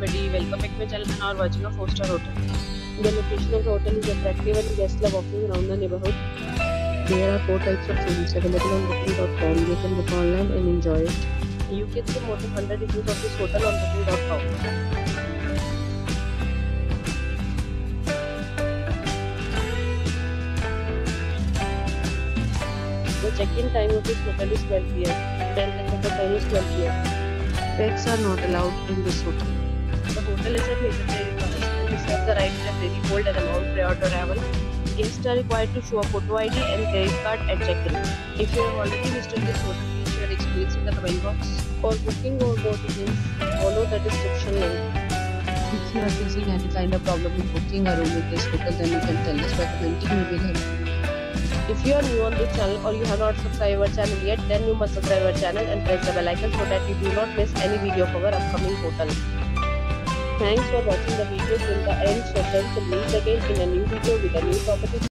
everybody, welcome back to my channel and are watching a 4-star hotel. The location of the hotel is attractive and guests love walking around the neighborhood. There are 4 types of rooms available on booking.com. You can book online and enjoy it. You can see more than 100 reviews of this hotel on booking.com. The check-in time of this hotel is 12 p.m. and the check-out time is 12 p.m. Pets are not allowed in this hotel. The hotel is a major request and reserves the right to temporarily hold an amount prior to arrival. Guests are required to show a photo ID and credit card at check-in. If you have already visited this hotel, please share your experience in the comment box. For booking or more details, follow the description link. If you are facing any kind of problem in booking a room in this hotel, then you can tell us by commenting. We will help you. If you are new on this channel or you have not subscribed our channel yet, then you must subscribe our channel and press the bell icon so that you do not miss any video of our upcoming hotel. Thanks for watching the video till the end. So friends, will meet again in a new video with a new property.